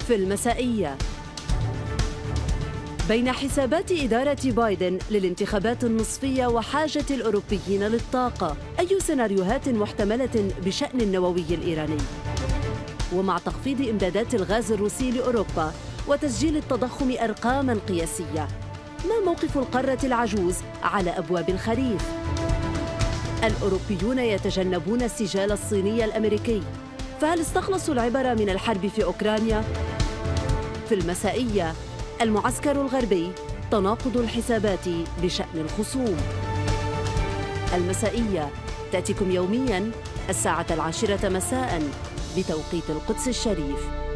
في المسائية. بين حسابات إدارة بايدن للانتخابات النصفية وحاجة الأوروبيين للطاقة، أي سيناريوهات محتملة بشأن النووي الإيراني؟ ومع تخفيض إمدادات الغاز الروسي لأوروبا وتسجيل التضخم أرقاماً قياسية، ما موقف القارة العجوز على أبواب الخريف؟ الأوروبيون يتجنبون السجال الصيني الأمريكي، فهل استخلصوا العبر من الحرب في أوكرانيا؟ في المسائية، المعسكر الغربي، تناقض الحسابات بشأن الخصوم. المسائية تأتيكم يومياً الساعة 10 مساءً بتوقيت القدس الشريف.